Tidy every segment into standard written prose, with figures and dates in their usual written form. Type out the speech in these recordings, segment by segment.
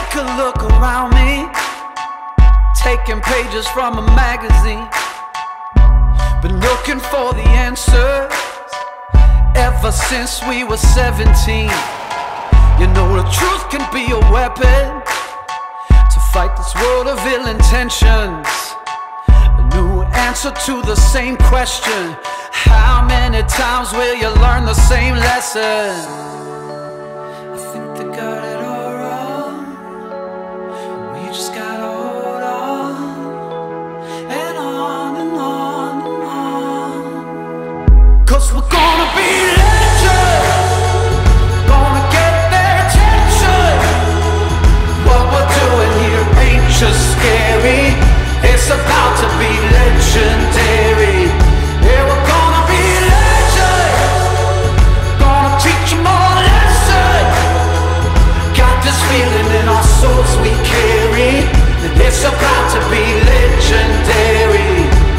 take a look around me, taking pages from a magazine. Been looking for the answers ever since we were 17. You know the truth can be a weapon to fight this world of ill intentions. A new answer to the same question: how many times will you learn the same lesson? I think they got it all wrong. We just gotta hold on, and on and on and on. 'Cause we're gonna be legends, gonna get their attention. What we're doing here ain't just scary, it's about to be legendary. Yeah, we're gonna be legends, gonna teach them all a lesson. Got this feeling in our souls we carry, that it's about to be legendary.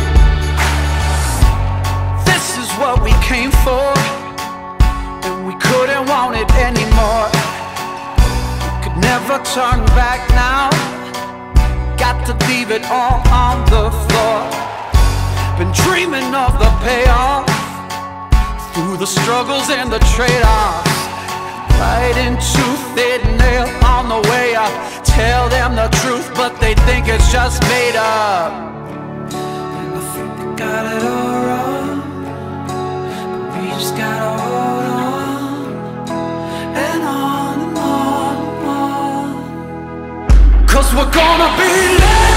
This is what we came for, and we couldn't want it anymore. We could never turn back now, got to leave it all on the floor. Been dreaming of the payoff, through the struggles and the trade-offs. Right into thin nail on the way up. Tell them the truth, but they think it's just made up. And I think they got it all wrong, but we just gotta hold on, and on and on and on. 'Cause we're gonna be late.